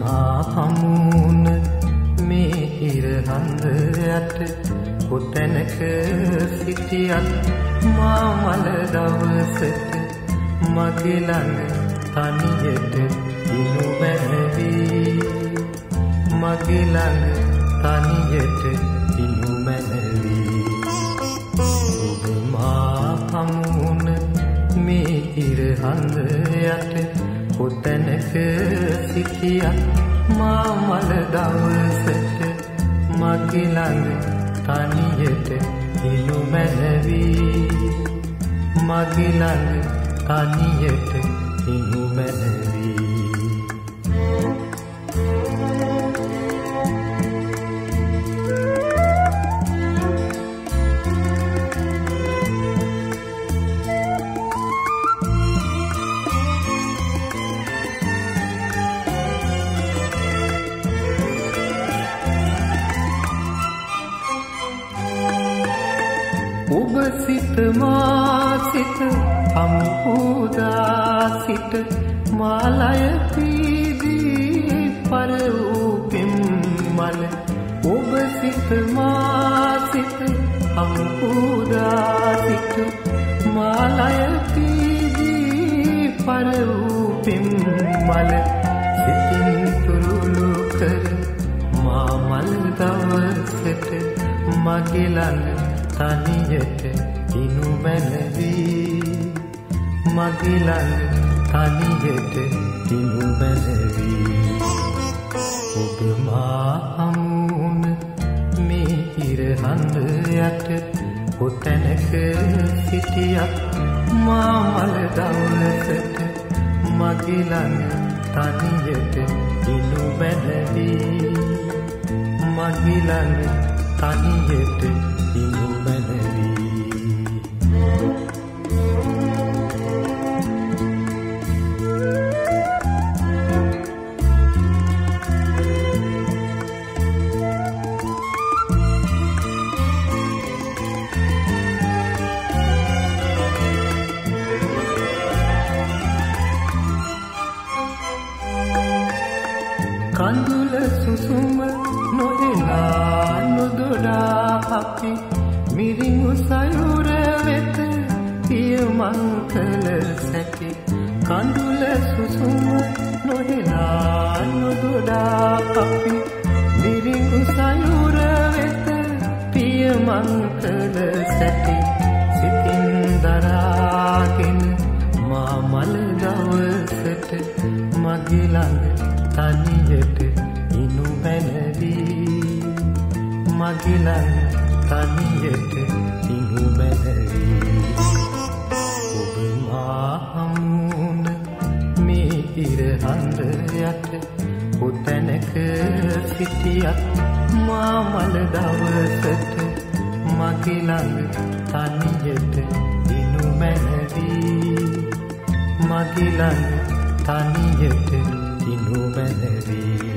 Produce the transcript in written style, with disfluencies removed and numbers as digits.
හමුන මේ ඉරහඳ යට කොතැනක සිටියත් මා මල දවසට මගේ ළඟ තනියට දිනු මැනවි මගේ ළඟ තනියට දිනු මැනවි ඔබ මා හමුන මේ ඉරහඳ යට කොතැනක සිටියත් මා මල දවසට මගේ ළඟ තනියට දිනු මැනවි මගේ ළඟ තනියට දිනු මැනවි ඔබ සිත මා සිත හම්බුදා සිට මාලය පීදී පර වූ පෙම්මල ඔබ සිත මා සිත හම්බුදා සිට මාලය පීදී පර වූ පෙම්මල සිතින් තුරුළු කර මා මල් දවසට මගේ ළඟ තනියට දිනු මැනවි මගේ ළඟ තනියට දිනු මැනවි ඔබ මා හමුන මේ ඉරහඳ යට කොතැනක සිටියත් මා මල දවසට මගේ ළඟ තනියට දිනු මැනවි මගේ ළඟ තනියට දිනු මැනවි කඳුල සුසුම නොදෙනා නොදොඩා අපි මිරිඟු සයුර වෙත පියමන් කළ සැටි කඳුල සුසුම නොදෙනා නොදොඩා අපි මිරිඟු සයුර වෙත පියමන් කළ සැටි සිතින් දරාගෙන මා මල දවසට මගේ ළඟ තනියට දිනු මැනවි මගේ ළඟ තනියට දිනු මැනවි ඔබ මා හමුන මේ ඉරහඳ යට කොතැනක සිටියත් මා මල දවසට මගේ ළඟ තනියට දිනු මැනවි මගේ ළඟ තනියට දිනු මැනවි